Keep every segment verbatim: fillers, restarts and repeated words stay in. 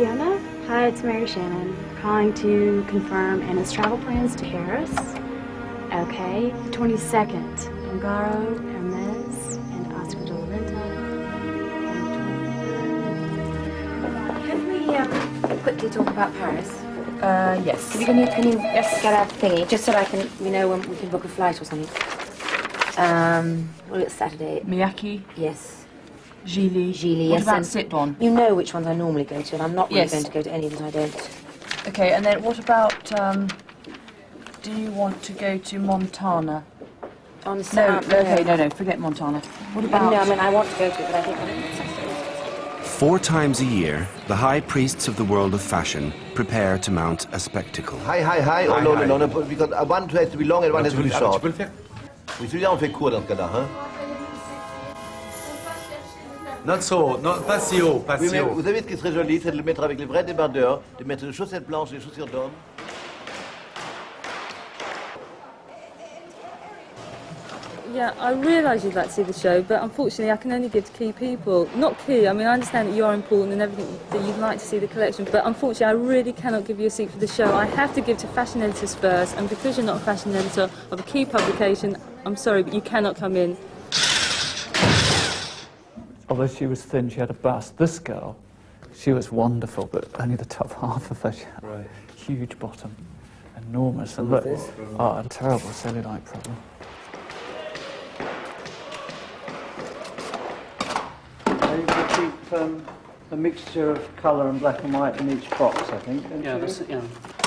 Fiona. Hi, it's Mary Shannon, calling to confirm Anna's travel plans to Paris. Okay, twenty-second, Ungaro, Hermes, and Oscar de la Renta. Can we um, quickly talk about Paris? Uh, yes. Can you, can you, can you yes. get a thingy, just so I can, we know when we can book a flight or something? Um, well, it's Saturday. Miyake. Yes. Gili. Gili, what yes. about sit-on? You know which ones I normally go to, and I'm not really yes. going to go to any that I don't. Okay, and then what about, um, do you want to go to Montana? On no, Saturday. no, okay, no, no, forget Montana. What about... No, I mean, I want to go to it, but I think I think it's Saturday. Four times a year, the high priests of the world of fashion prepare to mount a spectacle. Hi, hi, hi. Oh, no, no, no, no, because one has to be long and one has to be short. Oui, celui-là, on fait court dans ce cas-là, hein? Not so, not, pas si haut, pas oui, si mais haut. vous savez ce qui serait joli, c'est de le mettre avec les vrais débardeurs, de mettre des chaussettes blanches et des chaussures d'homme. Yeah, I realise you'd like to see the show, but unfortunately I can only give to key people. Not key, I mean I understand that you're important and everything, that you'd like to see the collection, but unfortunately I really cannot give you a seat for the show. I have to give to fashion editors first, and because you're not a fashion editor of a key publication, I'm sorry, but you cannot come in. Although she was thin, she had a bust. This girl, she was wonderful, but only the top half of her. She had right. Huge bottom, enormous. And look, oh, a terrible cellulite problem. You could keep um, a mixture of colour and black and white in each box, I think. Yeah, that's, yeah.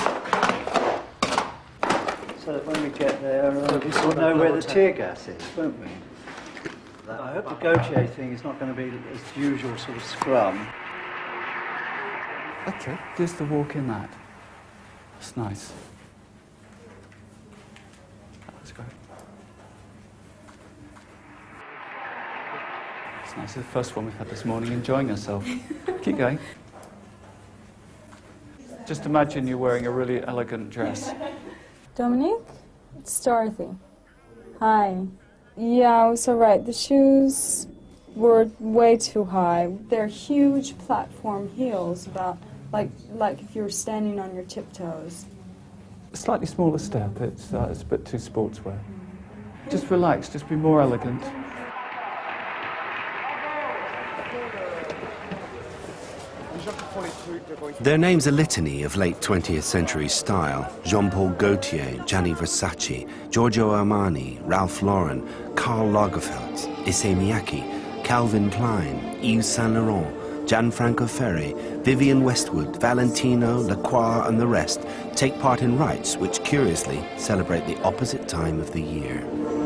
So that when we get there, uh, we'll know where the tear gas is, won't we? I hope the Gautier thing is not going to be as usual sort of scrum. Okay, just to walk in that. That's nice. That's great. It's nice. It's the first one we've had this morning, enjoying yourself. Keep going. Just imagine you're wearing a really elegant dress. Dominique, it's Dorothy. Hi. Yeah, I was all right. The shoes were way too high. They're huge platform heels, about like like if you were standing on your tiptoes. A slightly smaller step. It's uh, it's a bit too sportswear. Just relax. Just be more elegant. Their name's a litany of late twentieth century style. Jean-Paul Gaultier, Gianni Versace, Giorgio Armani, Ralph Lauren, Karl Lagerfeld, Issey Miyake, Calvin Klein, Yves Saint Laurent, Gianfranco Ferré, Vivienne Westwood, Valentino, Lacroix and the rest take part in rites which curiously celebrate the opposite time of the year.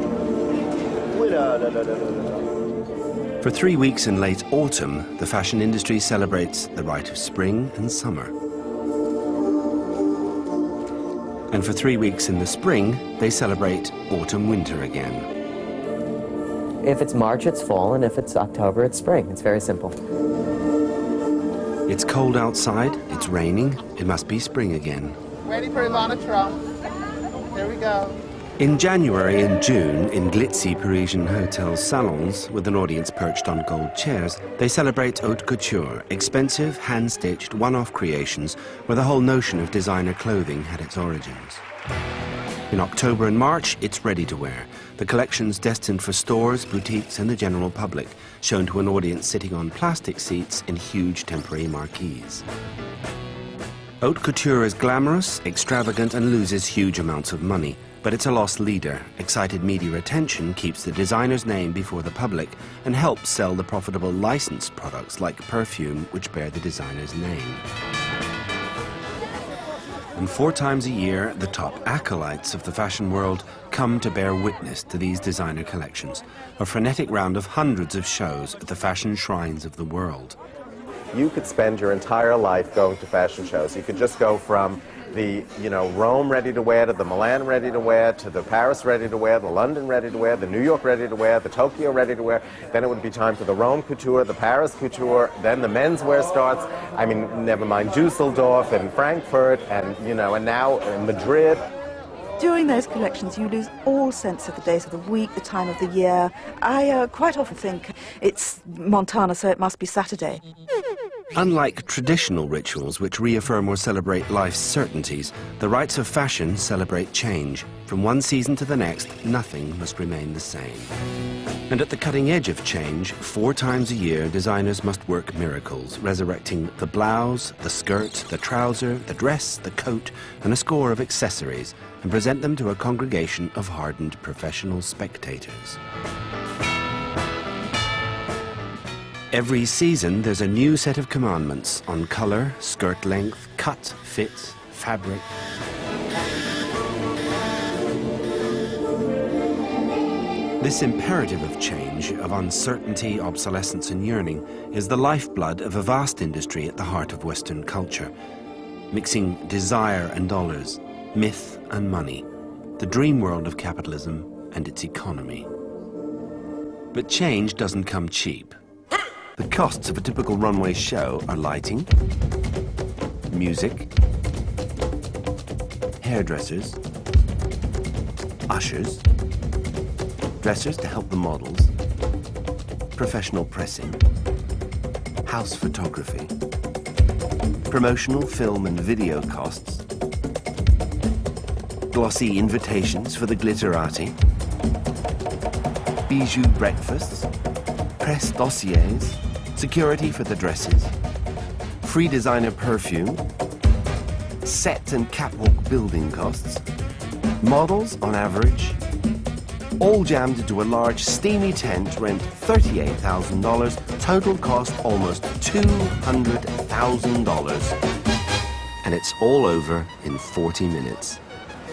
For three weeks in late autumn, the fashion industry celebrates the rite of spring and summer. And for three weeks in the spring, they celebrate autumn-winter again. If it's March, it's fall, and if it's October, it's spring. It's very simple. It's cold outside, it's raining, it must be spring again. Ready for Ivana Trump. Here we go. In January and June, in glitzy Parisian hotel salons, with an audience perched on gold chairs, they celebrate haute couture, expensive, hand-stitched, one-off creations where the whole notion of designer clothing had its origins. In October and March, it's ready-to-wear, the collections destined for stores, boutiques and the general public, shown to an audience sitting on plastic seats in huge temporary marquees. Haute couture is glamorous, extravagant and loses huge amounts of money. But it's a lost leader. Excited media attention keeps the designer's name before the public and helps sell the profitable licensed products like perfume which bear the designer's name. And four times a year, the top acolytes of the fashion world come to bear witness to these designer collections, a frenetic round of hundreds of shows at the fashion shrines of the world. You could spend your entire life going to fashion shows. You could just go from the, you know, Rome ready to wear to the Milan ready to wear to the Paris ready to wear, the London ready to wear, the New York ready to wear, the Tokyo ready to wear. Then it would be time for the Rome couture, the Paris couture, then the menswear starts. I mean, never mind Dusseldorf and Frankfurt and, you know, and now in Madrid. During those collections, you lose all sense of the days of the week, the time of the year. I uh, quite often think it's Montana, so it must be Saturday. Unlike traditional rituals which reaffirm or celebrate life's certainties, the rites of fashion celebrate change. From one season to the next, nothing must remain the same. And at the cutting edge of change, four times a year, designers must work miracles, resurrecting the blouse, the skirt, the trouser, the dress, the coat, and a score of accessories, and present them to a congregation of hardened professional spectators. Every season, there's a new set of commandments on color, skirt length, cut, fit, fabric. This imperative of change, of uncertainty, obsolescence, and yearning, is the lifeblood of a vast industry at the heart of Western culture, mixing desire and dollars, myth and money, the dream world of capitalism and its economy. But change doesn't come cheap. The costs of a typical runway show are lighting, music, hairdressers, ushers, dressers to help the models, professional pressing, house photography, promotional film and video costs, glossy invitations for the glitterati, bijou breakfasts, press dossiers, security for the dresses, free designer perfume, set and catwalk building costs, models on average, all jammed into a large steamy tent, rent thirty-eight thousand dollars, total cost almost two hundred thousand dollars. And it's all over in forty minutes.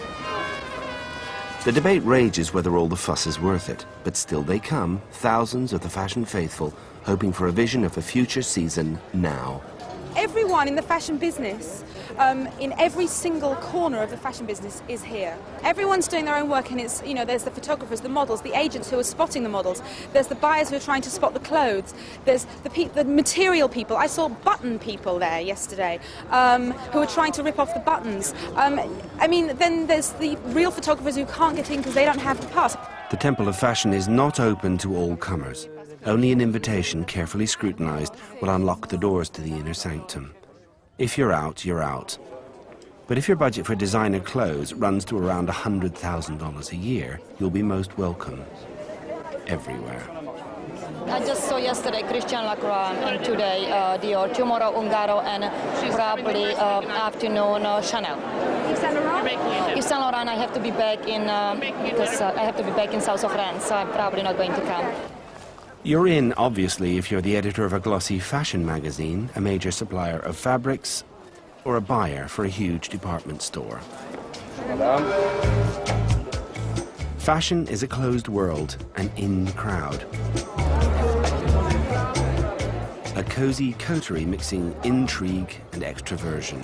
The debate rages whether all the fuss is worth it, but still they come, thousands of the fashion faithful, hoping for a vision of a future season now. Everyone in the fashion business, um, in every single corner of the fashion business, is here. Everyone's doing their own work, and it's, you know, there's the photographers, the models, the agents who are spotting the models. There's the buyers who are trying to spot the clothes. There's the, pe the material people. I saw button people there yesterday um, who are trying to rip off the buttons. Um, I mean, then there's the real photographers who can't get in because they don't have the pass. The Temple of Fashion is not open to all comers. Only an invitation, carefully scrutinized, will unlock the doors to the inner sanctum. If you're out, you're out. But if your budget for designer clothes runs to around one hundred thousand dollars a year, you'll be most welcome. Everywhere. I just saw yesterday Christian Lacroix, and today uh, Dior, tomorrow Ungaro, and probably uh, afternoon uh, Chanel. Yves Saint Laurent? Yves Saint Laurent, I have to be back in, uh, because uh, I have to be back in south of France, so I'm probably not going to come. You're in, obviously, if you're the editor of a glossy fashion magazine, a major supplier of fabrics, or a buyer for a huge department store. Fashion is a closed world, an in crowd. A cozy coterie mixing intrigue and extroversion.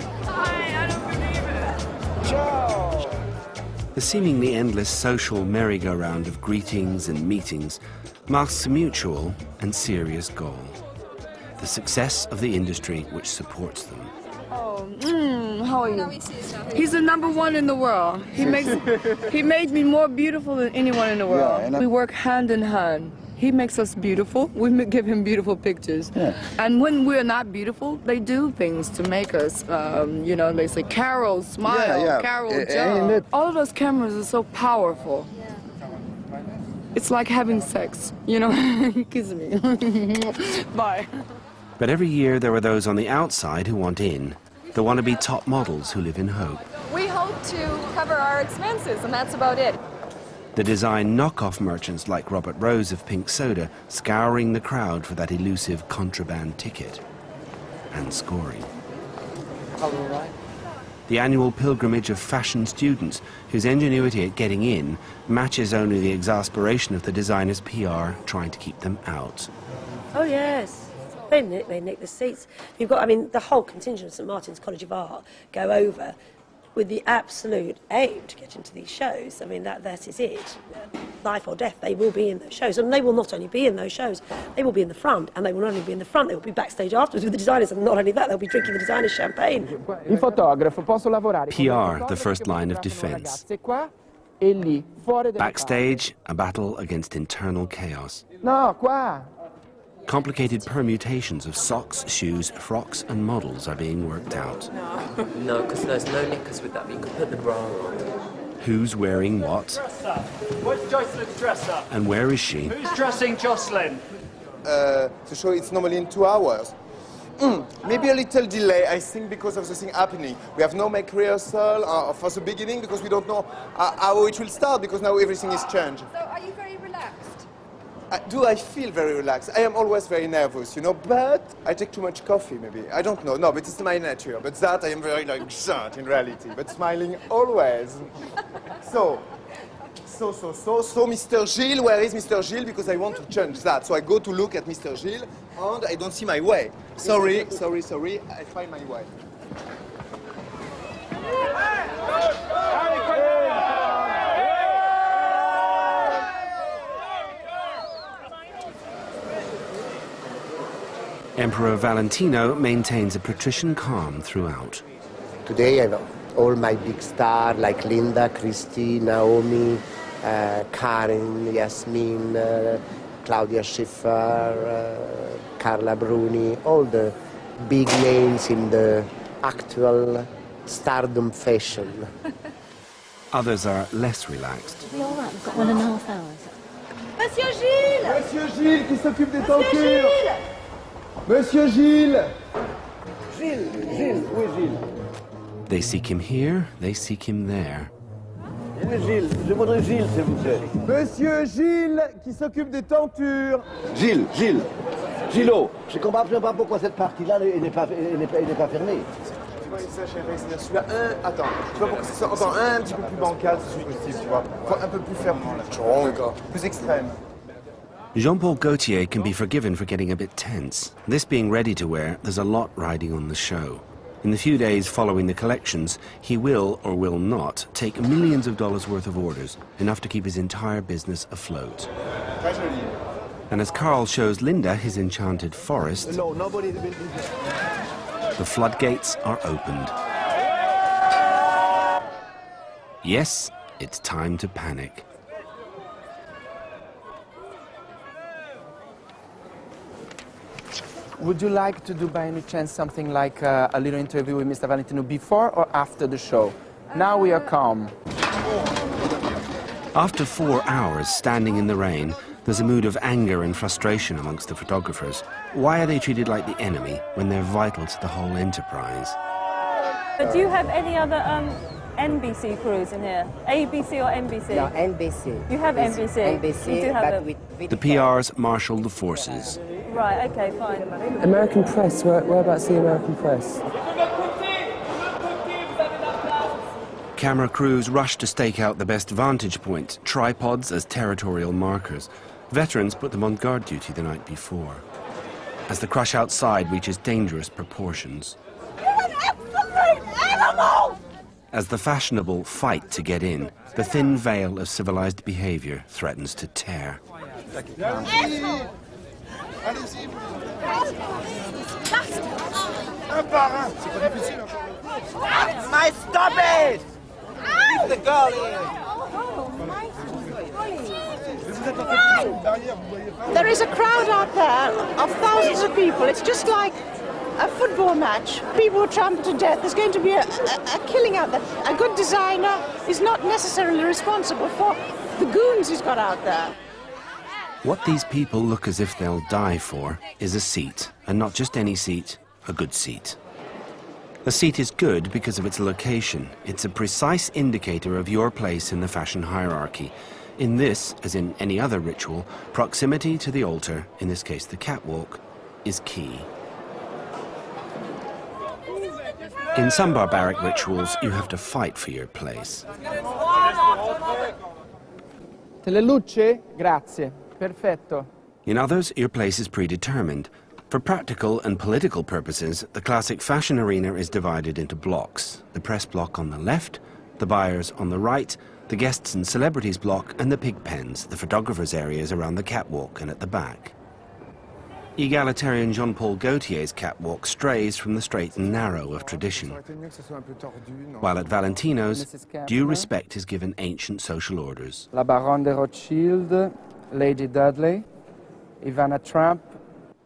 The seemingly endless social merry-go-round of greetings and meetings marks a mutual and serious goal. The success of the industry which supports them. Oh, mm, how are you? He's the number one in the world. He makes, he made me more beautiful than anyone in the world. Yeah, we work hand in hand. He makes us beautiful. We give him beautiful pictures. Yeah. And when we're not beautiful, they do things to make us, um, you know, they say, Carol, smile, yeah, yeah. Carol, uh, jump. All of those cameras are so powerful. It's like having sex, you know? Kiss me. Bye. But every year there are those on the outside who want in, the wannabe top models who live in hope. We hope to cover our expenses, and that's about it. The design knockoff merchants like Robert Rose of Pink Soda, scouring the crowd for that elusive contraband ticket. And scoring. All right. The annual pilgrimage of fashion students, whose ingenuity at getting in matches only the exasperation of the designer's P R trying to keep them out. Oh, yes. They nick, they nick the seats. You've got, I mean, the whole contingent of Saint Martin's College of Art go over with the absolute aim to get into these shows. I mean, that, that is it. Life or death, they will be in those shows. And they will not only be in those shows, they will be in the front, and they will not only be in the front, they will be backstage afterwards with the designers, and not only that, they'll be drinking the designer's champagne. P R, the first line of defense. Backstage, a battle against internal chaos. No, qua. Complicated permutations of socks, shoes, frocks and models are being worked out. No, because there's no knickers with that, but you can put the bra on. Who's wearing what? Where's Jocelyn's dresser? And where is she? Who's dressing Jocelyn? Uh, the show is normally in two hours. Mm, maybe a little delay, I think, because of the thing happening. We have no make rehearsal uh, for the beginning because we don't know uh, how it will start because now everything is changed. So are you very relaxed? Uh, do I feel very relaxed? I am always very nervous, you know, but I take too much coffee, maybe. I don't know. No, but it's my nature. But that I am very, like, sad in reality, but smiling always. So, so, so, so, so, Mister Gilles, where is Mister Gilles? Because I want to change that. So I go to look at Mister Gilles, and I don't see my way. Sorry, sorry, sorry, I find my way. Emperor Valentino maintains a patrician calm throughout. Today I have all my big stars like Linda, Christy, Naomi, uh, Karen, Yasmin, uh, Claudia Schiffer, uh, Carla Bruni, all the big names in the actual stardom fashion. Others are less relaxed. Are we all right? We've got one and a half hours. Monsieur Gilles! Monsieur Gilles qui s'occupe des tentures! Monsieur Gilles! Gilles, Gilles, où est Gilles? They seek him here, they seek him there. Où est Gilles? Je voudrais Gilles, s'il vous plaît. Monsieur Gilles qui s'occupe des tentures! Gilles, Gilles, Gilot, je comprends absolument pas pourquoi cette partie-là n'est pas, n'est pas, n'est pas fermée. Tu vois, exagéré, c'est-à-dire celui-là, un... Attends, tu vois, pour que ce soit encore un petit peu plus bancal, si possible, tu vois. Faut un peu plus ferme, plus extrême. Jean-Paul Gaultier can be forgiven for getting a bit tense. This being ready to wear, there's a lot riding on the show. In the few days following the collections, he will or will not take millions of dollars worth of orders, enough to keep his entire business afloat. And as Carl shows Linda his enchanted forest, the floodgates are opened. Yes, it's time to panic. Would you like to do by any chance something like uh, a little interview with Mister Valentino before or after the show? Now we are calm. After four hours standing in the rain, there's a mood of anger and frustration amongst the photographers. Why are they treated like the enemy when they're vital to the whole enterprise? But do you have any other um, N B C crews in here? A B C or N B C? No, N B C. You have N B C? N B C, you do have but them. with, with The P Rs marshal the forces. Right, okay, fine. American press, where, whereabouts the American press? Camera crews rush to stake out the best vantage point, tripods as territorial markers. Veterans put them on guard duty the night before. As the crush outside reaches dangerous proportions. You're an absolute animal! As the fashionable fight to get in, the thin veil of civilized behavior threatens to tear. Asshole! My, stop it! Leave the girl here. There is a crowd out there of thousands of people. It's just like a football match. People are trampled to death. There's going to be a, a, a killing out there. A good designer is not necessarily responsible for the goons he's got out there. What these people look as if they'll die for is a seat, and not just any seat, a good seat. A seat is good because of its location. It's a precise indicator of your place in the fashion hierarchy. In this, as in any other ritual, proximity to the altar, in this case the catwalk, is key. In some barbaric rituals, you have to fight for your place. Teleluce? Grazie. Perfetto. In others, your place is predetermined. For practical and political purposes, the classic fashion arena is divided into blocks. The press block on the left, the buyers on the right, the guests and celebrities block, and the pig pens, the photographers' areas around the catwalk and at the back. Egalitarian Jean-Paul Gaultier's catwalk strays from the straight and narrow of tradition. While at Valentino's, due respect is given ancient social orders. La Baronne de Rothschild, Lady Dudley, Ivana Trump,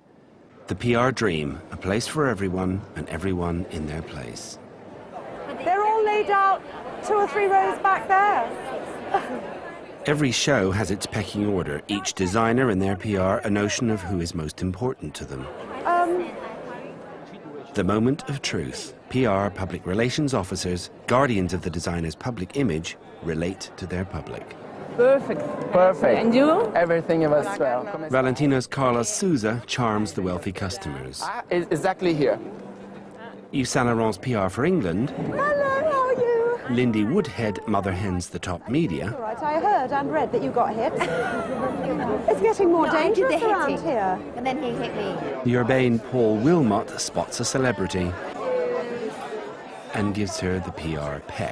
The P R dream, a place for everyone and everyone in their place. They're all laid out two or three rows back there. Every show has its pecking order, each designer and their P R a notion of who is most important to them. Um, The moment of truth. P R, public relations officers, guardians of the designer's public image, relate to their public. Perfect. Perfect. And you? Everything was well. Valentino's Carla Souza charms the wealthy customers. Ah, exactly here. Yves Saint Laurent's P R for England. Hello, how are you? Lindy Woodhead mother hens the top media. All right, I heard and read that you got hit. It's getting more No, I did the dangerous around hitting. here. And then he hit me. The urbane Paul Wilmot spots a celebrity and gives her the P R peck.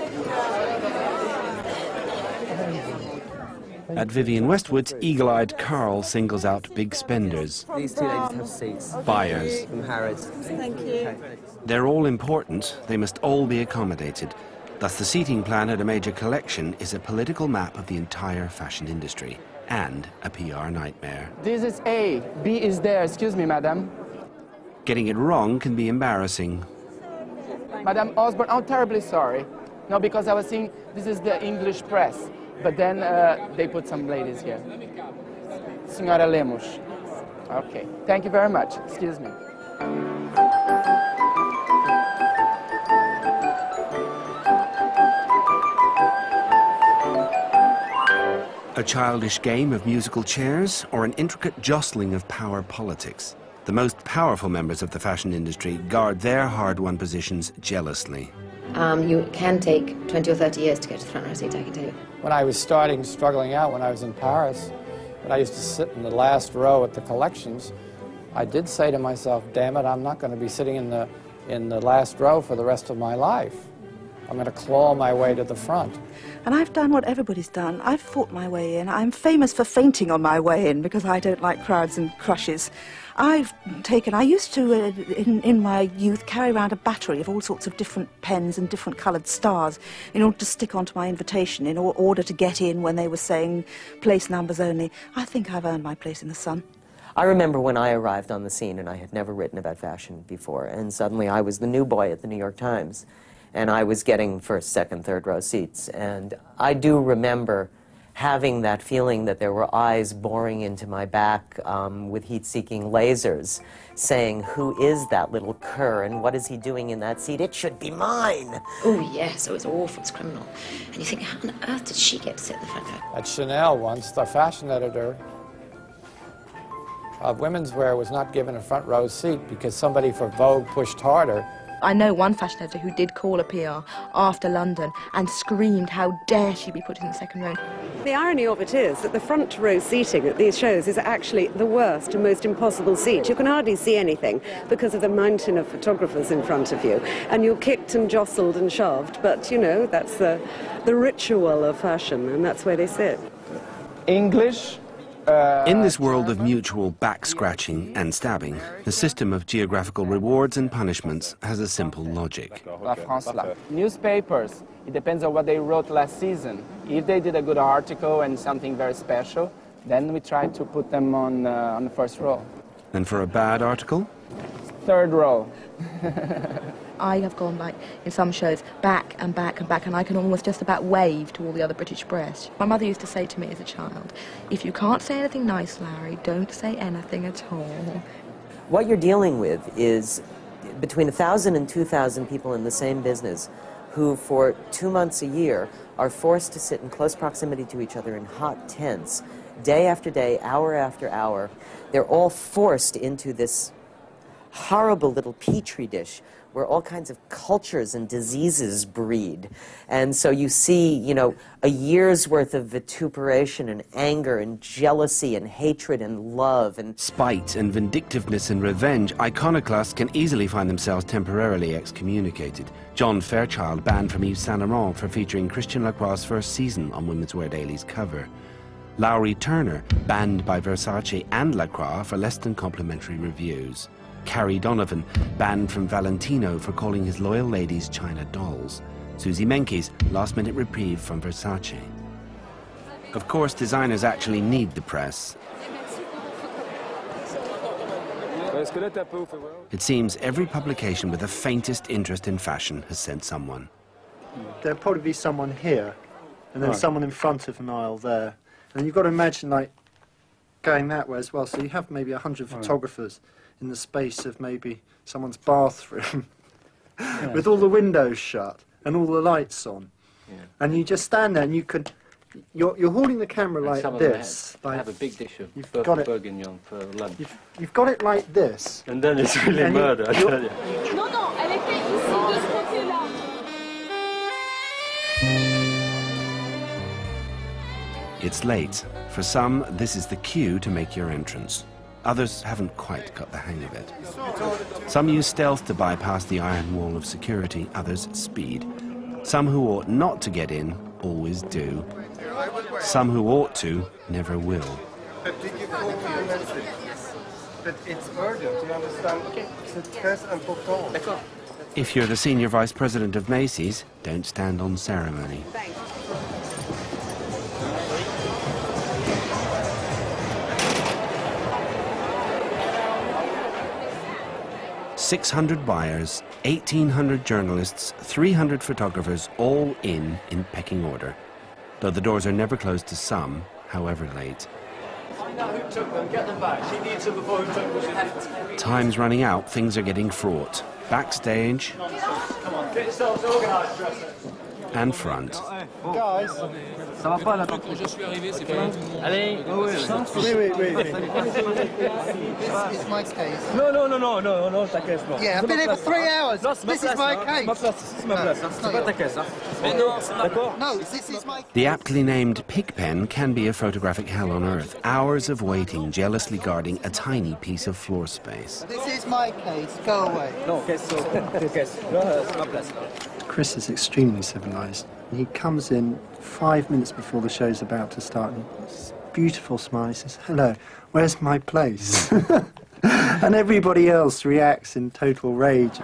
At Vivienne Westwood's, eagle-eyed Carl singles out big spenders, These two ladies have seats. buyers. From Harrods. Thank you. They're all important, they must all be accommodated. Thus the seating plan at a major collection is a political map of the entire fashion industry and a P R nightmare. This is A. B is there. Excuse me, madam. Getting it wrong can be embarrassing. Madam Osborne, I'm terribly sorry. No, because I was seeing this is the English press, but then uh, they put some ladies here. Signora Lemos. Okay, thank you very much. Excuse me. A childish game of musical chairs or an intricate jostling of power politics. The most powerful members of the fashion industry guard their hard-won positions jealously. Um, you can take twenty or thirty years to get to the front row seat, I can tell you. When I was starting, struggling out, when I was in Paris, when I used to sit in the last row at the collections, I did say to myself, damn it, I'm not going to be sitting in the, in the last row for the rest of my life. I'm going to claw my way to the front. And I've done what everybody's done. I've fought my way in. I'm famous for fainting on my way in because I don't like crowds and crushes. I've taken, I used to, uh, in, in my youth, carry around a battery of all sorts of different pens and different coloured stars in order to stick onto my invitation, in order to get in when they were saying place numbers only. I think I've earned my place in the sun. I remember when I arrived on the scene and I had never written about fashion before, and suddenly I was the new boy at the New York Times, and I was getting first, second, third row seats. And I do remember having that feeling that there were eyes boring into my back um, with heat-seeking lasers, saying, who is that little cur and what is he doing in that seat? It should be mine. Oh, yes, oh, it's awful, it's criminal. And you think, how on earth did she get to sit at the front row? At Chanel once, the fashion editor of women's wear was not given a front row seat because somebody for Vogue pushed harder. I know one fashion editor who did call a P R after London and screamed how dare she be put in the second row. The irony of it is that the front row seating at these shows is actually the worst and most impossible seat. You can hardly see anything because of the mountain of photographers in front of you, and you're kicked and jostled and shoved, but you know, that's the, the ritual of fashion, and that's where they sit. English. In this world of mutual back-scratching and stabbing, the system of geographical rewards and punishments has a simple logic. La France là. Newspapers, it depends on what they wrote last season. If they did a good article and something very special, then we try to put them on, uh, on the first row. And for a bad article? Third row. I have gone back in some shows back and back and back, and I can almost just about wave to all the other British press. My mother used to say to me as a child, if you can't say anything nice, Larry, don't say anything at all. What you're dealing with is between one thousand and two thousand people in the same business who for two months a year are forced to sit in close proximity to each other in hot tents, day after day, hour after hour. They're all forced into this horrible little petri dish where all kinds of cultures and diseases breed. And so you see, you know, a year's worth of vituperation and anger and jealousy and hatred and love and spite and vindictiveness and revenge. Iconoclasts can easily find themselves temporarily excommunicated. John Fairchild banned from Yves Saint Laurent for featuring Christian Lacroix's first season on Women's Wear Daily's cover. Lowry Turner banned by Versace and Lacroix for less than complimentary reviews. Carrie Donovan banned from Valentino for calling his loyal ladies China dolls. Susie Menkes, last-minute reprieve from Versace. Of course, designers actually need the press. It seems every publication with the faintest interest in fashion has sent someone. There'll probably be someone here, and then Right. someone in front of an aisle there. And you've got to imagine, like, going that way as well. So you have maybe a hundred Right. photographers in the space of maybe someone's bathroom, with all the windows shut and all the lights on. Yeah. And you just stand there and you can, you're, you're holding the camera And like some of them this. have, Like, have a big dish of you've bur got it. bourguignon for lunch. You've, you've got it like this. And then it's really And you- murder, I you're- tell you. Non, non, elle était ici, de ce côté-là. It's late. For some, this is the cue to make your entrance. Others haven't quite got the hang of it. Some use stealth to bypass the iron wall of security, others speed. Some who ought not to get in always do. Some who ought to never will. But it's urgent, you understand? C'est très important. If you're the senior vice president of Macy's, don't stand on ceremony. six hundred buyers, eighteen hundred journalists, three hundred photographers, all in in pecking order. Though the doors are never closed to some, however late. Find out who took them, get them back. She needs them before who took them. Time's running out, things are getting fraught. Backstage Come on, get yourselves organised, dresser. and front. Guys, ça va pas là? je suis arrivé, c'est pas Allez, Oui, oui, oui. This is my case. Non, non, non, non, non, non, ta caisse, non. Yeah, I've been here for three hours. Non, c'est ma This is place, my hein. case. C'est ma place, c'est ma place. hein. C'est pas ta caisse, hein. Mais non, c'est ma place. No, this is my The aptly named Pigpen can be a photographic hell on earth. Hours of waiting, jealously guarding a tiny piece of floor space. This is my case. Go away. Non, caisse, caisse. Non, c'est ma place. Chris is extremely civilised. He comes in five minutes before the show's about to start and this beautiful smile. He says, "Hello, where's my place?" And everybody else reacts in total rage.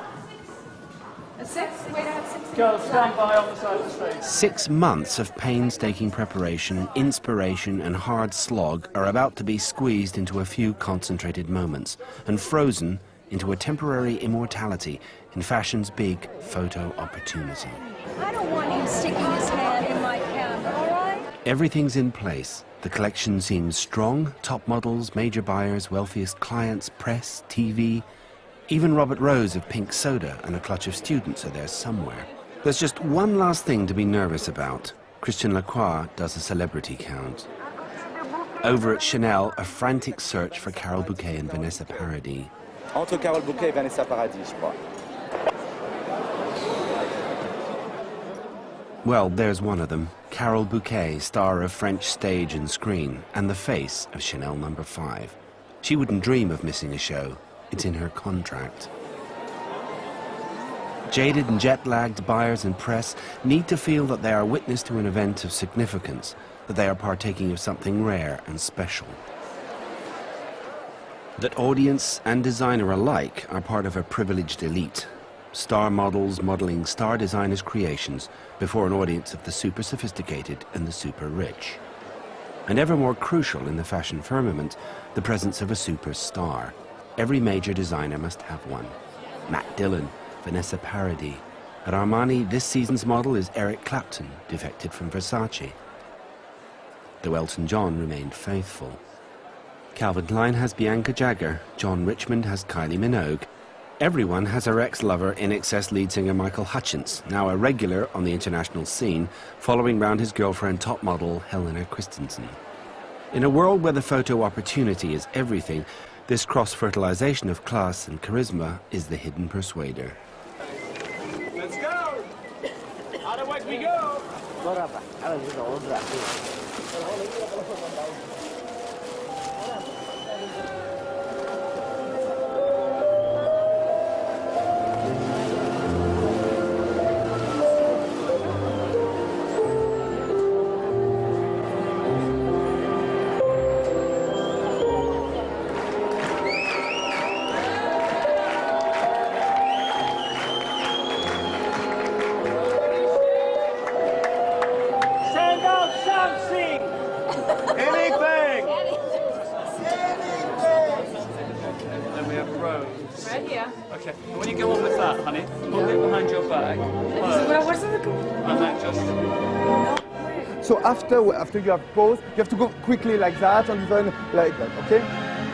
Go, stand by on the side of the stage. Six months of painstaking preparation, inspiration and hard slog are about to be squeezed into a few concentrated moments and frozen into a temporary immortality in fashion's big photo opportunity. I don't want him sticking his hand in my camera, all right? Everything's in place. The collection seems strong. Top models, major buyers, wealthiest clients, press, T V. Even Robert Rose of Pink Soda and a clutch of students are there somewhere. There's just one last thing to be nervous about. Christian Lacroix does a celebrity count. Over at Chanel, a frantic search for Carole Bouquet and Vanessa Paradis. Entre Carole Bouquet et Vanessa Paradis, je crois. Well, there's one of them. Carole Bouquet, star of French stage and screen, and the face of Chanel number five. She wouldn't dream of missing a show. It's in her contract. Jaded and jet-lagged buyers and press need to feel that they are witness to an event of significance, that they are partaking of something rare and special. That audience and designer alike are part of a privileged elite. Star models modeling star designers' creations before an audience of the super sophisticated and the super rich. And ever more crucial in the fashion firmament, the presence of a superstar. Every major designer must have one. Matt Dillon, Vanessa Paradis. At Armani, this season's model is Eric Clapton, defected from Versace. Though Elton John remained faithful. Calvin Klein has Bianca Jagger, John Richmond has Kylie Minogue. Everyone has her ex-lover, In Excess lead singer Michael Hutchence, now a regular on the international scene, following round his girlfriend top model Helena Christensen. In a world where the photo opportunity is everything, this cross-fertilization of class and charisma is the hidden persuader. Let's go! Out of way we go! Send out something! Anything! Okay. When you go on with that, honey, hold it behind your back. And then just... So after, after you have paused, you have to go quickly like that, and then like that, okay?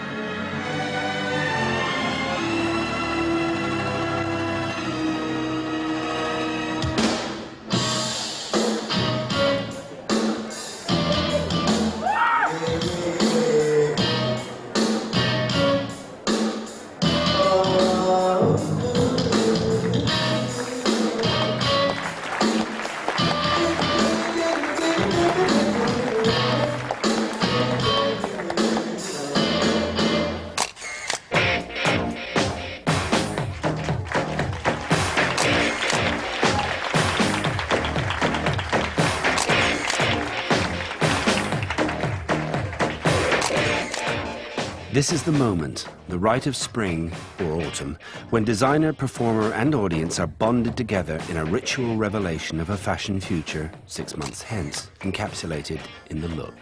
This is the moment, the rite of spring or autumn, when designer, performer and audience are bonded together in a ritual revelation of a fashion future six months hence, encapsulated in the look.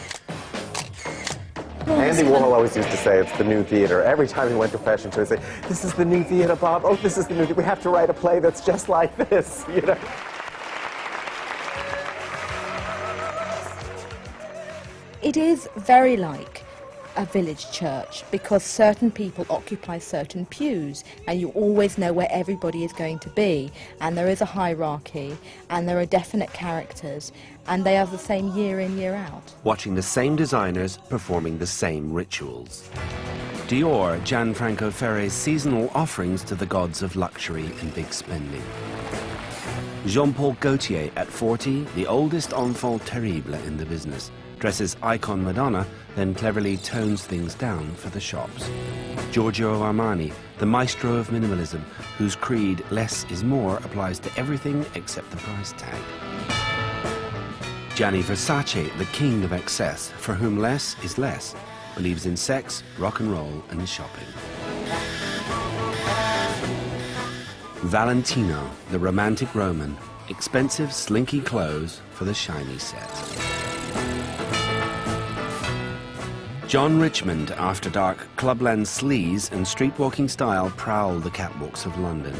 Andy Warhol always used to say it's the new theatre. Every time he went to fashion shows, he'd say, this is the new theatre, Bob. Oh, this is the new theatre. We have to write a play that's just like this, you know. It is very like a village church because certain people occupy certain pews and you always know where everybody is going to be, and there is a hierarchy and there are definite characters and they are the same year in, year out. Watching the same designers performing the same rituals. Dior, Gianfranco Ferré's seasonal offerings to the gods of luxury and big spending. Jean-Paul Gaultier, at forty, the oldest enfant terrible in the business, dresses icon Madonna, then cleverly tones things down for the shops. Giorgio Armani, the maestro of minimalism, whose creed, less is more, applies to everything except the price tag. Gianni Versace, the king of excess, for whom less is less, believes in sex, rock and roll, and shopping. Valentino, the romantic Roman, expensive, slinky clothes for the shiny set. John Richmond, after dark, clubland sleaze and streetwalking style prowl the catwalks of London.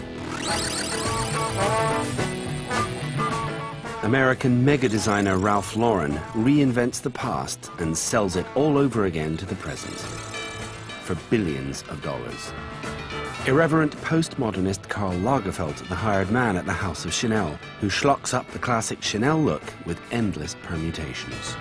American mega designer Ralph Lauren reinvents the past and sells it all over again to the present for billions of dollars. Irreverent postmodernist Karl Lagerfeld, the hired man at the House of Chanel, who schlocks up the classic Chanel look with endless permutations.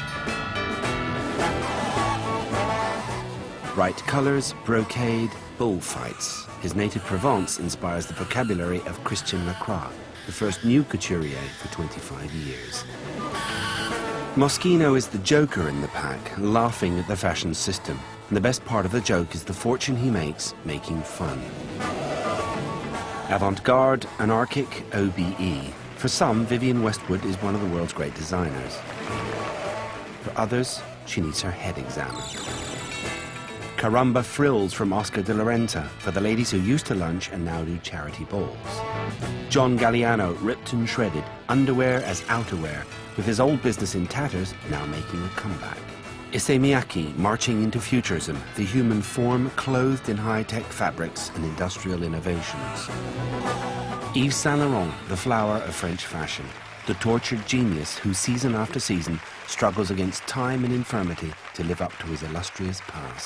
Bright colours, brocade, bullfights. His native Provence inspires the vocabulary of Christian Lacroix, the first new couturier for twenty-five years. Moschino is the joker in the pack, laughing at the fashion system. And the best part of the joke is the fortune he makes making fun. Avant-garde, anarchic, O B E. For some, Vivienne Westwood is one of the world's great designers. For others, she needs her head examined. Caramba frills from Oscar de la Renta for the ladies who used to lunch and now do charity balls. John Galliano, ripped and shredded, underwear as outerwear, with his old business in tatters now making a comeback. Issey Miyake, marching into futurism, the human form clothed in high-tech fabrics and industrial innovations. Yves Saint Laurent, the flower of French fashion, the tortured genius who season after season struggles against time and infirmity to live up to his illustrious past.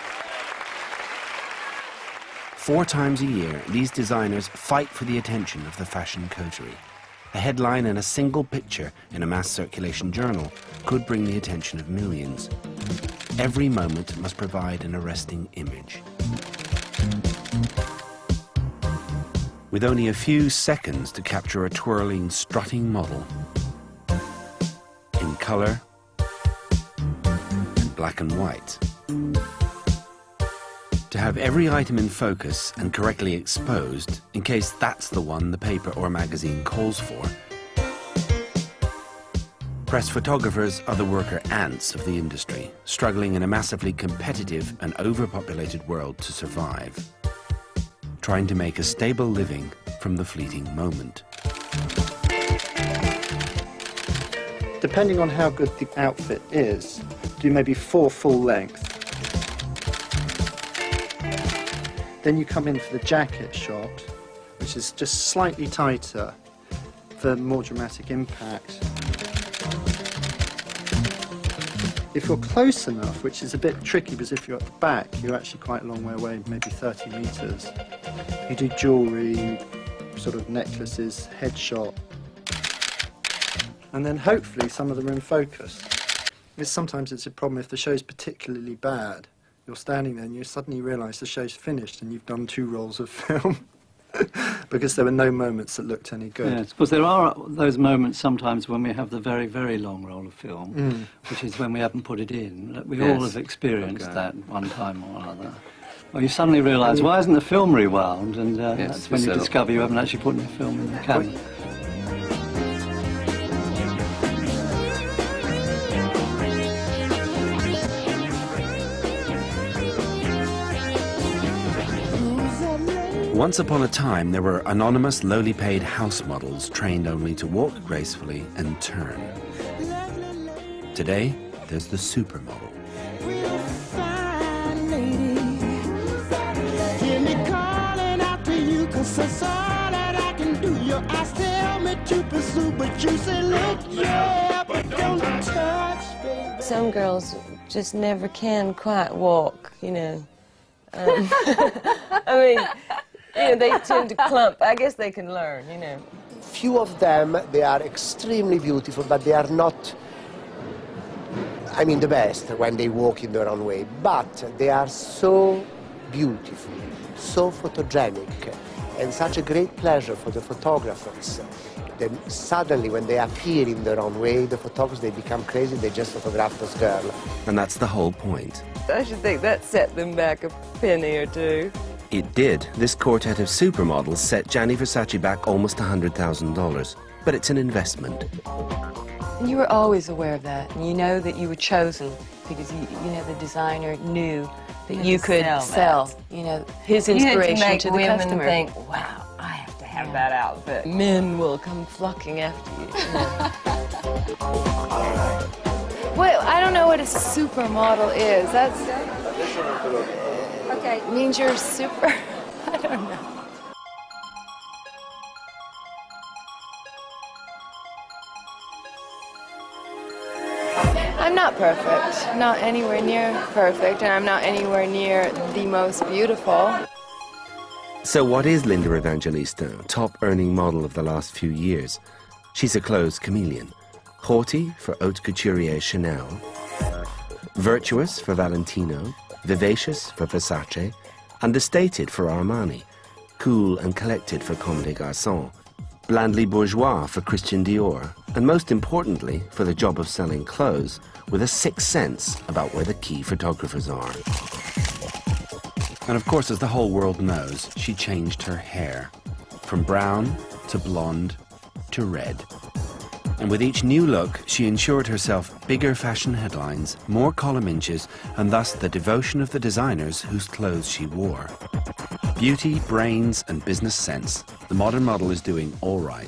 Four times a year, these designers fight for the attention of the fashion coterie. A headline and a single picture in a mass circulation journal could bring the attention of millions. Every moment must provide an arresting image. With only a few seconds to capture a twirling, strutting model in color and black and white. To have every item in focus and correctly exposed, in case that's the one the paper or magazine calls for. Press photographers are the worker ants of the industry, struggling in a massively competitive and overpopulated world to survive, trying to make a stable living from the fleeting moment. Depending on how good the outfit is, do maybe four full length. Then you come in for the jacket shot, which is just slightly tighter for more dramatic impact. If you're close enough, which is a bit tricky because if you're at the back, you're actually quite a long way away, maybe thirty metres. You do jewellery, sort of necklaces, headshot. And then hopefully some of them are in focus. Because sometimes it's a problem if the show's particularly bad. You're standing there and you suddenly realise the show's finished and you've done two rolls of film. Because there were no moments that looked any good. Yes, because there are those moments sometimes when we have the very, very long roll of film, Mm. which is when we haven't put it in. We Yes. all have experienced Okay. that one time or another. Well, you suddenly realise, why isn't the film rewound? And uh, Yes, that's when you so- discover you haven't actually put the film in the camera. Once upon a time, there were anonymous, lowly paid house models trained only to walk gracefully and turn. Today, there's the supermodel. Hear me calling out to you, 'cause that's all that I can do. Your eyes tell me to pursue, but you say, look, yeah, but don't touch, baby. Some girls just never can quite walk, you know. Um, I mean, you know, they tend to clump. I guess they can learn, you know. Few of them, they are extremely beautiful, but they are not, I mean, the best when they walk in the runway. But they are so beautiful, so photogenic, and such a great pleasure for the photographers. Then suddenly, when they appear in the runway, the photographers, they become crazy, they just photograph this girl. And that's the whole point. I should think that set them back a penny or two. It did. This quartet of supermodels set Gianni Versace back almost one hundred thousand dollars. But it's an investment. And you were always aware of that, and you know that you were chosen because you, you know the designer knew that You you had to could sell sell, that. you know, his You had to inspiration make to the women customer. think, wow, I have to have that outfit. Men will come flocking after you. Well, I don't know what a supermodel is. That's Okay. means you're super. I don't know. I'm not perfect. Not anywhere near perfect, and I'm not anywhere near the most beautiful. So what is Linda Evangelista, top earning model of the last few years? She's a clothes chameleon. Haughty for haute couturier Chanel, virtuous for Valentino, vivacious for Versace, understated for Armani, cool and collected for Comme des Garçons, blandly bourgeois for Christian Dior, and most importantly, for the job of selling clothes, with a sixth sense about where the key photographers are. And of course, as the whole world knows, she changed her hair, from brown to blonde to red. And with each new look, she ensured herself bigger fashion headlines, more column inches, and thus the devotion of the designers whose clothes she wore. Beauty, brains, and business sense, the modern model is doing all right.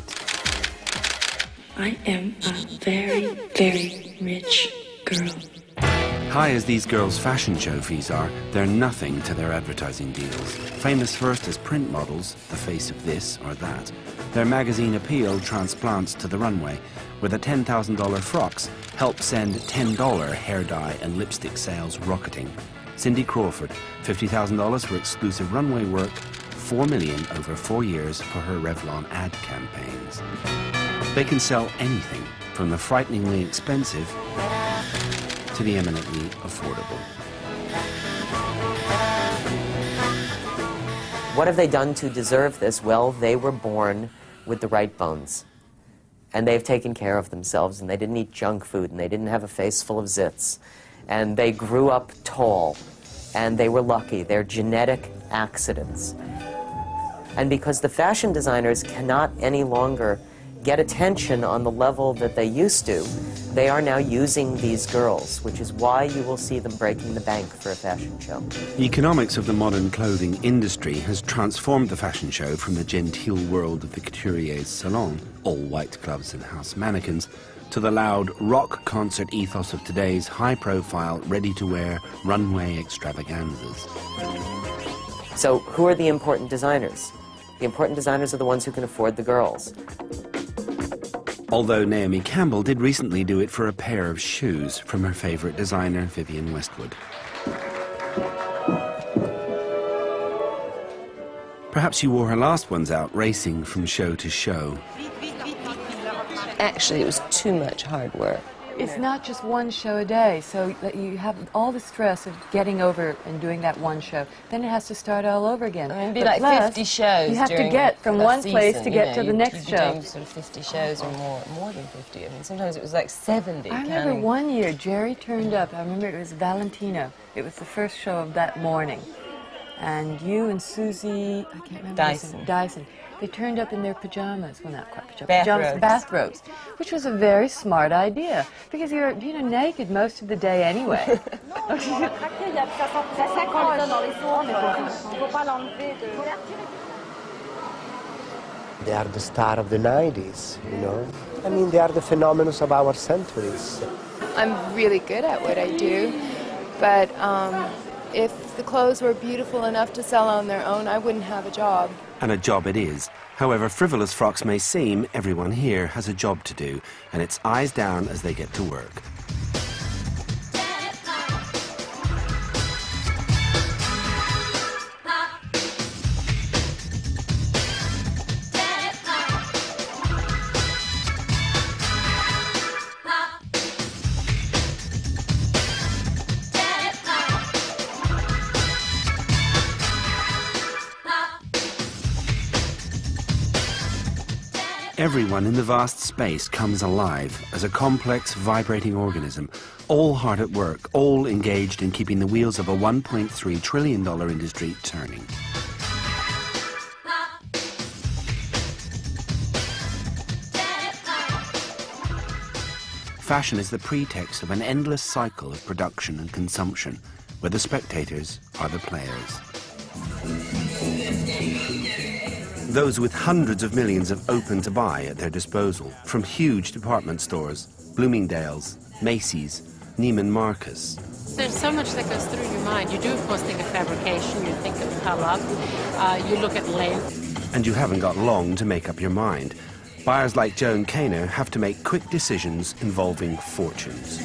I am a very, very rich girl. High as these girls' fashion show fees are, they're nothing to their advertising deals. Famous first as print models, the face of this or that, their magazine appeal transplants to the runway, where the ten thousand dollar frocks help send ten dollar hair dye and lipstick sales rocketing. Cindy Crawford, fifty thousand dollars for exclusive runway work, four million dollars over four years for her Revlon ad campaigns. They can sell anything, from the frighteningly expensive to the eminently affordable. What have they done to deserve this? Well, they were born with the right bones. And they've taken care of themselves, and they didn't eat junk food, and they didn't have a face full of zits. And they grew up tall, and they were lucky. They're genetic accidents. And because the fashion designers cannot any longer get attention on the level that they used to, they are now using these girls, which is why you will see them breaking the bank for a fashion show. The economics of the modern clothing industry has transformed the fashion show from the genteel world of the couturier's salon, all white gloves and house mannequins, to the loud rock concert ethos of today's high-profile, ready-to-wear runway extravaganzas. So who are the important designers? The important designers are the ones who can afford the girls. Although Naomi Campbell did recently do it for a pair of shoes from her favourite designer, Vivienne Westwood. Perhaps you wore her last ones out racing from show to show. Actually, it was too much hard work. It's not just one show a day, so that you have all the stress of getting over and doing that one show. Then it has to start all over again. I mean, it'd be But like plus, fifty shows. You have to during get from that one place season, to you get know, to the you'd- next you'd be show. doing sort of fifty shows or more, more than fifty. I mean, sometimes it was like seventy. I remember counting. one year Jerry turned up. I remember it was Valentino. It was the first show of that morning. And you and Susie, I can't remember. his Dyson. name, Dyson. They turned up in their pajamas. Well, not quite pajamas. Bathrobes. Pajamas, bathrobes. Which was a very smart idea. Because you're, you know, naked most of the day anyway. They are the star of the nineties, you know. I mean, they are the phenomenon of our centuries. I'm really good at what I do, but um, if the clothes were beautiful enough to sell on their own, I wouldn't have a job. And a job it is. However frivolous frocks may seem, everyone here has a job to do, and it's eyes down as they get to work. Everyone in the vast space comes alive as a complex, vibrating organism, all hard at work, all engaged in keeping the wheels of a one point three trillion dollar industry turning. Fashion is the pretext of an endless cycle of production and consumption, where the spectators are the players. Those with hundreds of millions of open to buy at their disposal, from huge department stores, Bloomingdale's, Macy's, Neiman Marcus. There's so much that goes through your mind. You do, of course, think of fabrication, you think of color, uh, you look at length. And you haven't got long to make up your mind. Buyers like Joan Kaner have to make quick decisions involving fortunes.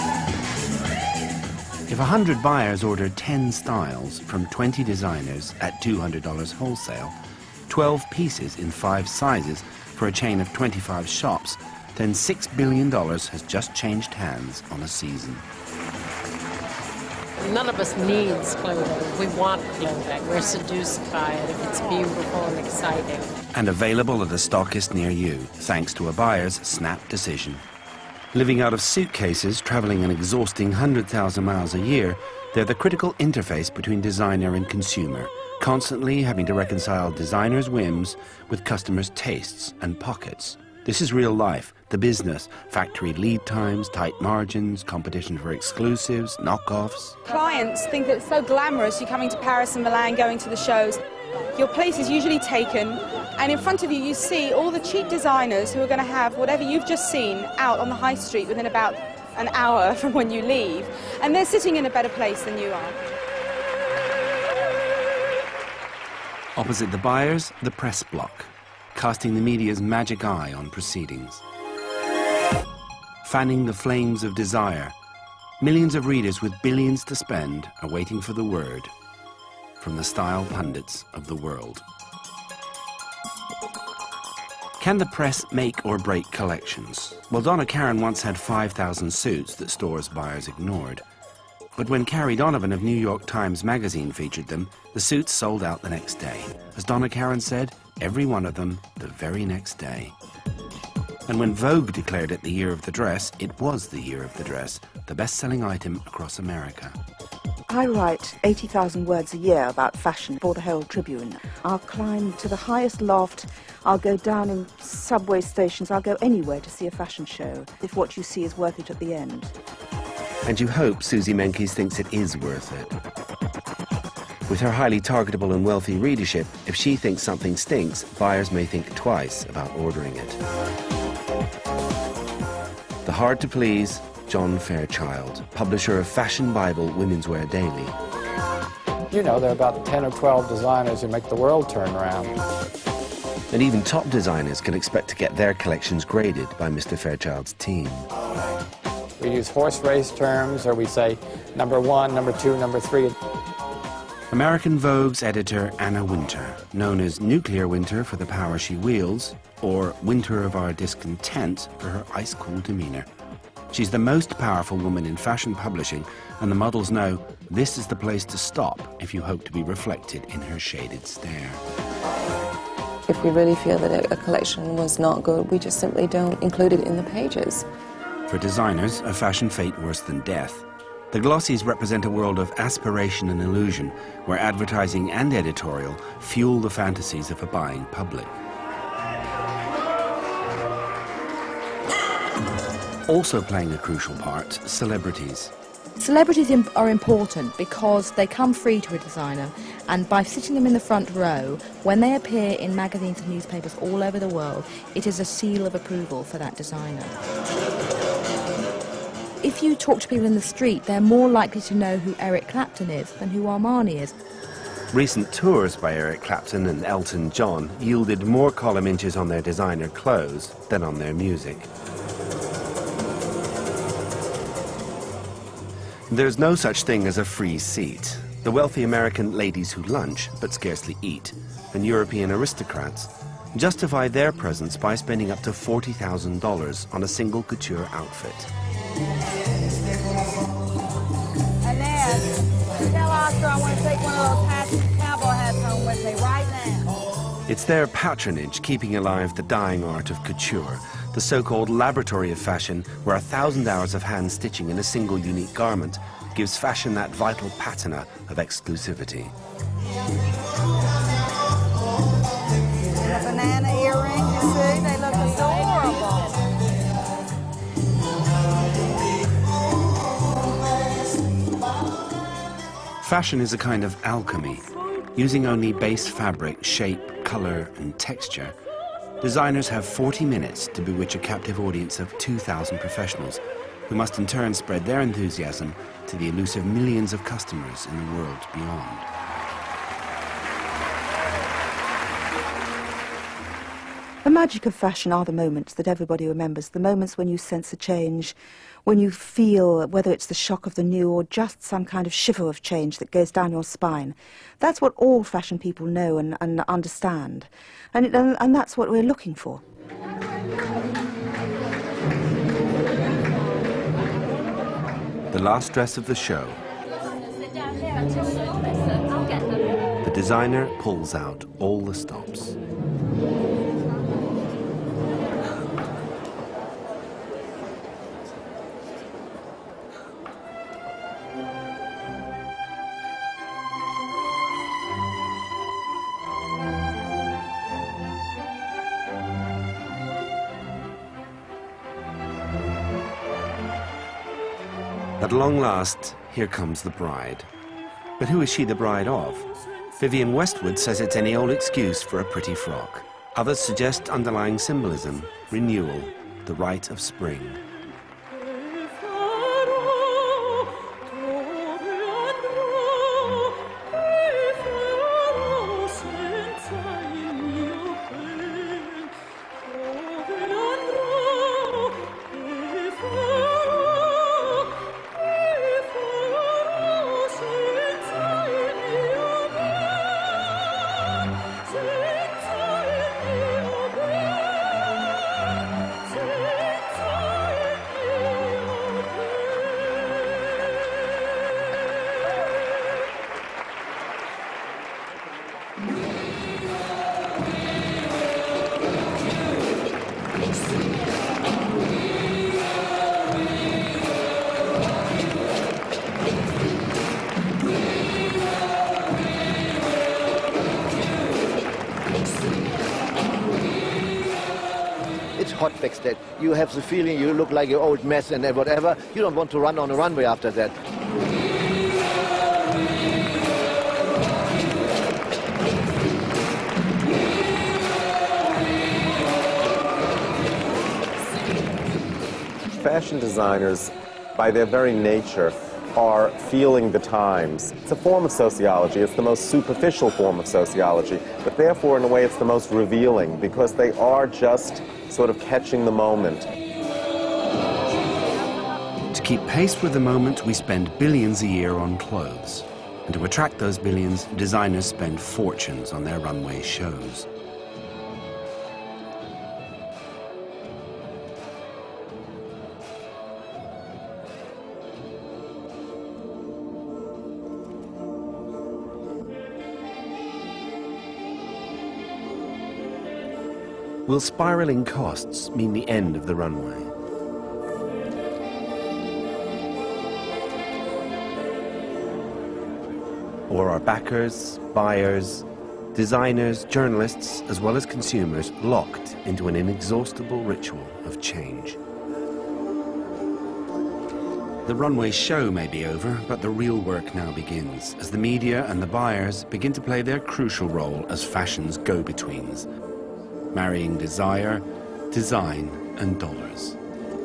If a hundred buyers order ten styles from twenty designers at two hundred dollars wholesale, twelve pieces in five sizes for a chain of twenty-five shops, then six billion dollars has just changed hands on a season. None of us needs clothing. We want clothing. We're seduced by it if it's beautiful and exciting. And available at a stockist near you, thanks to a buyer's snap decision. Living out of suitcases, traveling an exhausting one hundred thousand miles a year, they're the critical interface between designer and consumer, constantly having to reconcile designers' whims with customers' tastes and pockets. This is real life, the business, factory lead times, tight margins, competition for exclusives, knockoffs. Clients think that it's so glamorous, you're coming to Paris and Milan, going to the shows. Your place is usually taken, and in front of you, you see all the cheap designers who are going to have whatever you've just seen out on the high street within about an hour from when you leave, and they're sitting in a better place than you are. Opposite the buyers, the press block, casting the media's magic eye on proceedings. Fanning the flames of desire, millions of readers with billions to spend are waiting for the word from the style pundits of the world. Can the press make or break collections? Well, Donna Karan once had five thousand suits that stores buyers ignored. But when Carrie Donovan of New York Times Magazine featured them, the suits sold out the next day. As Donna Karan said, every one of them the very next day. And when Vogue declared it the year of the dress, it was the year of the dress, the best-selling item across America. I write eighty thousand words a year about fashion for the Herald Tribune. I'll climb to the highest loft, I'll go down in subway stations, I'll go anywhere to see a fashion show, if what you see is worth it at the end. And you hope Susie Menkes thinks it is worth it. With her highly targetable and wealthy readership, if she thinks something stinks, buyers may think twice about ordering it. The hard-to-please John Fairchild, publisher of Fashion Bible Women's Wear Daily. You know, there are about ten or twelve designers who make the world turn around. And even top designers can expect to get their collections graded by Mister Fairchild's team. We use horse race terms, or we say number one, number two, number three. American Vogue's editor Anna Wintour, known as Nuclear Winter for the power she wields, or Winter of Our Discontent for her ice-cool demeanor. She's the most powerful woman in fashion publishing, and the models know this is the place to stop if you hope to be reflected in her shaded stare. If we really feel that a collection was not good, we just simply don't include it in the pages. For designers, a fashion fate worse than death. The glossies represent a world of aspiration and illusion, where advertising and editorial fuel the fantasies of a buying public. Also playing a crucial part, celebrities. Celebrities im- are important because they come free to a designer, and by sitting them in the front row, when they appear in magazines and newspapers all over the world, it is a seal of approval for that designer. If you talk to people in the street, they're more likely to know who Eric Clapton is than who Armani is. Recent tours by Eric Clapton and Elton John yielded more column inches on their designer clothes than on their music. There's no such thing as a free seat. The wealthy American ladies who lunch but scarcely eat, and European aristocrats, justify their presence by spending up to forty thousand dollars on a single couture outfit. And then, tell Oscar I want to take one of those hats, cowboy hats home with me right now. It's their patronage keeping alive the dying art of couture, the so-called laboratory of fashion, where a thousand hours of hand stitching in a single unique garment gives fashion that vital patina of exclusivity. The banana earrings, you see, they look adorable. Fashion is a kind of alchemy. Using only base fabric, shape, color, and texture, designers have forty minutes to bewitch a captive audience of two thousand professionals, who must in turn spread their enthusiasm to the elusive millions of customers in the world beyond. The magic of fashion are the moments that everybody remembers, the moments when you sense a change, when you feel, whether it's the shock of the new or just some kind of shiver of change that goes down your spine. That's what all fashion people know and, and understand. And, it, and, and that's what we're looking for. The last dress of the show. The designer pulls out all the stops. At long last, here comes the bride. But who is she the bride of? Vivienne Westwood says it's any old excuse for a pretty frock. Others suggest underlying symbolism, renewal, the rite of spring. It's hot backstage. You have the feeling you look like an old mess and whatever. You don't want to run on a runway after that. Fashion designers, by their very nature, are feeling the times. It's a form of sociology. It's the most superficial form of sociology, but therefore, in a way, it's the most revealing, because they are just sort of catching the moment. To keep pace with the moment, we spend billions a year on clothes. And to attract those billions, designers spend fortunes on their runway shows. Will spiraling costs mean the end of the runway? Or are backers, buyers, designers, journalists, as well as consumers locked into an inexhaustible ritual of change? The runway show may be over, but the real work now begins, as the media and the buyers begin to play their crucial role as fashion's go-betweens, marrying desire, design, and dollars.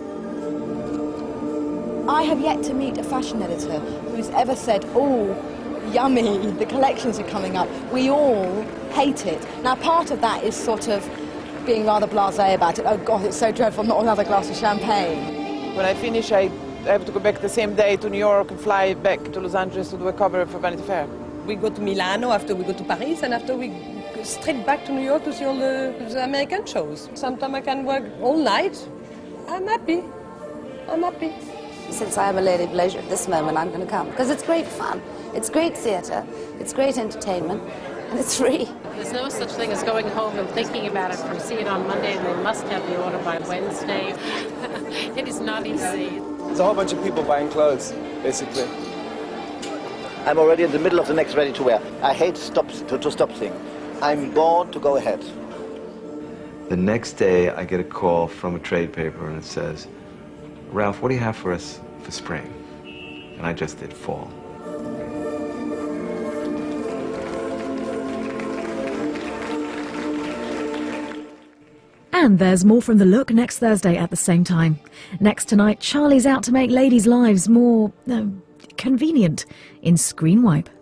I have yet to meet a fashion editor who's ever said, oh, yummy, the collections are coming up. We all hate it. Now, part of that is sort of being rather blasé about it. Oh, God, it's so dreadful, not another glass of champagne. When I finish, I have to go back the same day to New York and fly back to Los Angeles to do a cover for Vanity Fair. We go to Milano, after we go to Paris, and after we go straight back to New York to see all the, the American shows. Sometimes I can work all night. I'm happy. I'm happy. Since I am a lady of leisure at this moment, I'm going to come, because it's great fun. It's great theatre, it's great entertainment, and it's free. There's no such thing as going home and thinking about it. We see it on Monday and they must have the order by Wednesday. It is not easy. There's a whole bunch of people buying clothes, basically. I'm already in the middle of the next ready to wear. I hate stop, to, to stop thing. I'm born to go ahead. The next day I get a call from a trade paper and it says, Ralph, what do you have for us for spring? And I just did fall. And there's more from The Look next Thursday at the same time. Next tonight, Charlie's out to make ladies' lives more uh, convenient in Screen Wipe.